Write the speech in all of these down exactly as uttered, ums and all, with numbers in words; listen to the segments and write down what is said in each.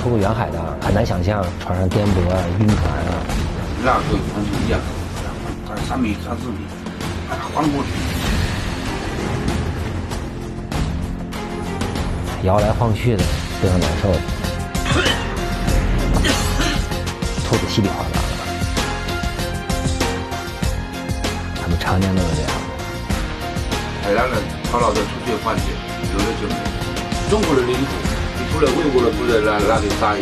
出过远海的，很难想象船上颠簸啊、晕船啊。 那个船是一样，它三米、三四米，翻过去， 摇来晃去的，非常难受的，吐得稀里哗啦的。他们常年都是这样。 海南人讨老的出去换血，有的就没有。中国的领土，你除了为国的，不能让让你杀一个。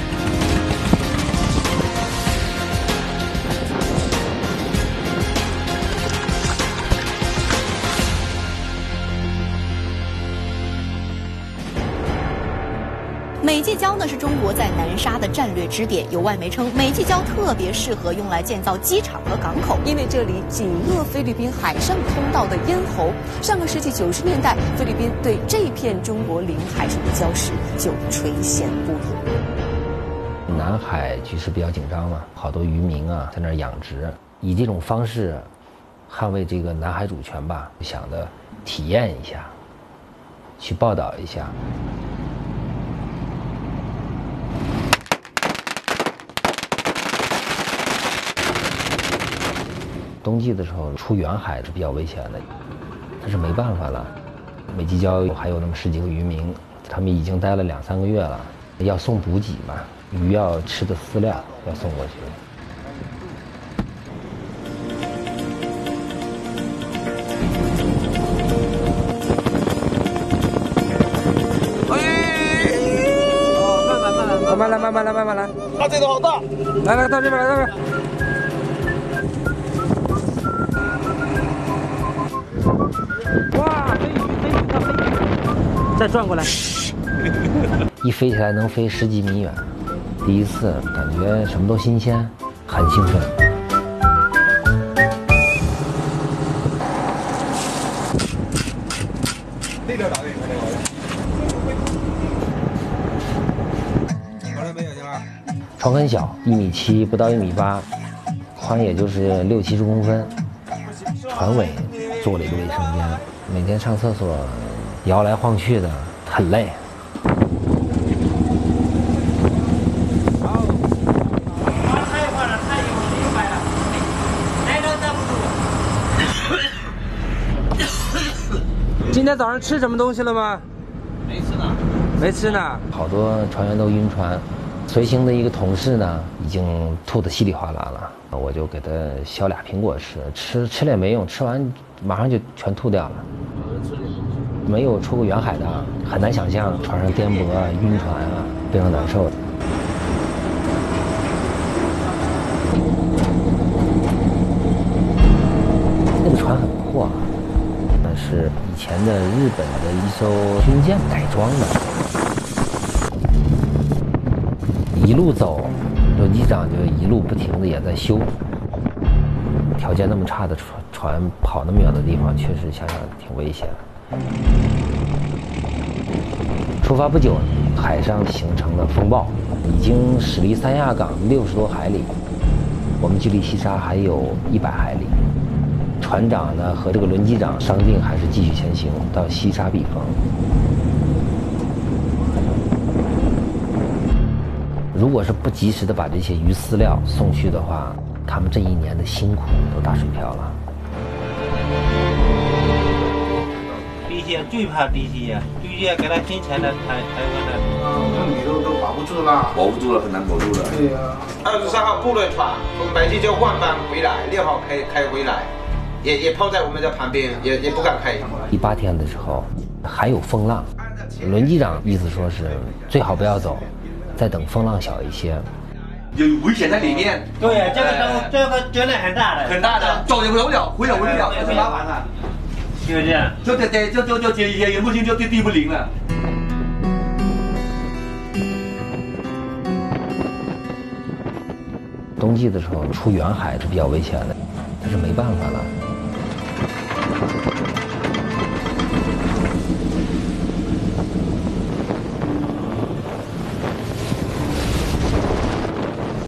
美济礁呢是中国在南沙的战略支点，有外媒称美济礁特别适合用来建造机场和港口， 因为这里紧扼菲律宾海上通道的咽喉。上个世纪九十年代，菲律宾对这片中国领海上的礁石就垂涎不已。 南海局势比较紧张嘛，好多渔民啊在那儿养殖，以这种方式捍卫这个南海主权吧，想的体验一下，去报道一下。冬季的时候出远海是比较危险的，但是没办法了。美济礁还有那么十几个渔民，他们已经待了两三个月了，要送补给嘛，鱼要吃的饲料要送过去。 慢慢来，慢慢来，慢慢来。 啊，这个好大！ 来来，到这边来，到这边。哇，飞鱼，飞鱼，看飞鱼！再转过来。 一飞起来能飞十几米远，第一次感觉什么都新鲜，很兴奋。 那边打的，那边打的。好了没有，行了。 船很小，一米七，不到一米八，宽也就是六七十公分。船尾做了一个卫生间，每天上厕所摇来晃去的，很累。 今天早上吃什么东西了吗？ 没吃呢。 没吃呢。 好多船员都晕船，随行的一个同事呢，已经吐得稀里哗啦了。我就给他削俩苹果吃，吃吃了也没用，吃完马上就全吐掉了。没有出过远海的，很难想象船上颠簸啊、晕船啊，非常难受的。那个船很破，那是以前的日本的一艘军舰改装的。一路走，轮机长就一路不停的也在修。条件那么差的船，船跑那么远的地方，确实想想挺危险的。出发不久，海上形成了风暴，已经驶离三亚港六十多海里，我们距离西沙还有一百海里。船长呢和这个轮机长商定，还是继续前行到西沙避风。如果是不及时的把这些鱼饲料送去的话，他们这一年的辛苦都打水漂了。 地蟹最怕地蟹呀，地蟹给它挣钱的台台湾的。 那你都都保不住了，保不住了，很难保住了。 对呀、啊。二十三号部队船从美济礁换班回来，六号开开回来，也也泡在我们的旁边，也也不敢开。 第八天的时候还有风浪，轮机长意思说是最好不要走，再等风浪小一些。 有危险在里面。 对呀，这个都这个责任很大的， 很大的，走也不了，回也回不了，很麻烦了。 就是这样， 就得得就就就也也也不行，就地地不灵了。 冬季的时候出远海是比较危险的，但是没办法了。